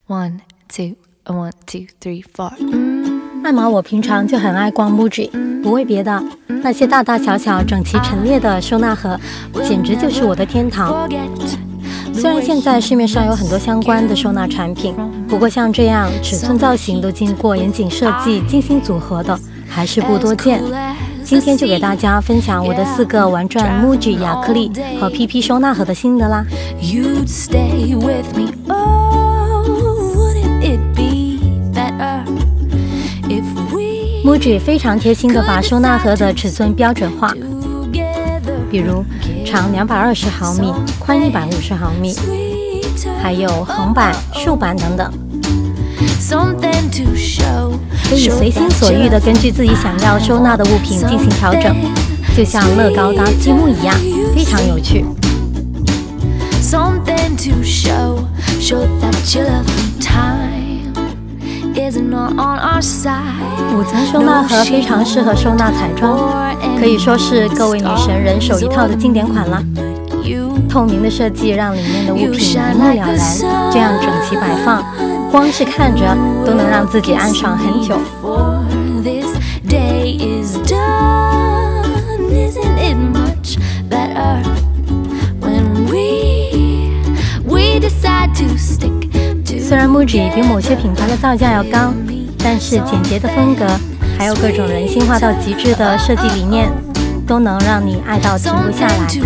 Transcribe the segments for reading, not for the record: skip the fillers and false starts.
1, 2, 1, 2, 3, 4。 艾玛，我平常就很爱逛 MUJI， 不为别的，那些大大小小、整齐陈列的收纳盒，简直就是我的天堂。虽然现在市面上有很多相关的收纳产品，不过像这样尺寸造型都经过严谨设计、精心组合的，还是不多见。今天就给大家分享我的4个玩转 MUJI 亚克力和 PP 收纳盒的心得啦。MUJI 非常贴心地把收纳盒的尺寸标准化，比如长220毫米、宽150毫米，还有横版、竖版等等，可以随心所欲地根据自己想要收纳的物品进行调整，就像乐高搭积木一样，非常有趣。5层收纳盒非常适合收纳彩妆，可以说是各位女神人手一套的经典款啦。透明的设计让里面的物品一目了然，这样整齐摆放，光是看着都能让自己安爽很久。虽然 MUJI 比某些品牌的造价要高，但是简洁的风格，还有各种人性化到极致的设计理念，都能让你爱到停不下来。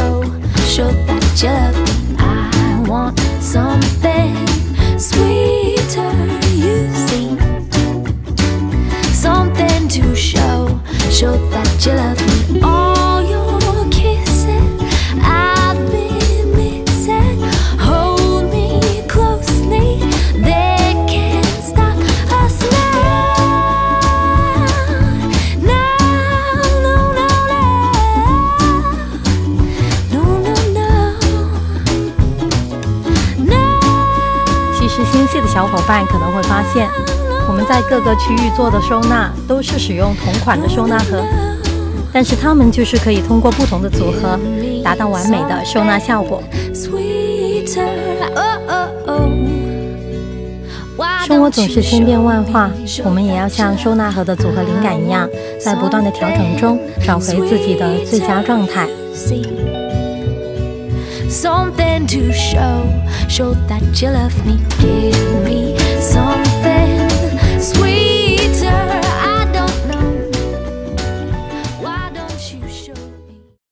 心细的小伙伴可能会发现，我们在各个区域做的收纳都是使用同款的收纳盒，但是它们就是可以通过不同的组合，达到完美的收纳效果。生活总是千变万化，我们也要像收纳盒的组合灵感一样，在不断的调整中找回自己的最佳状态。Something to show that you love me, give me some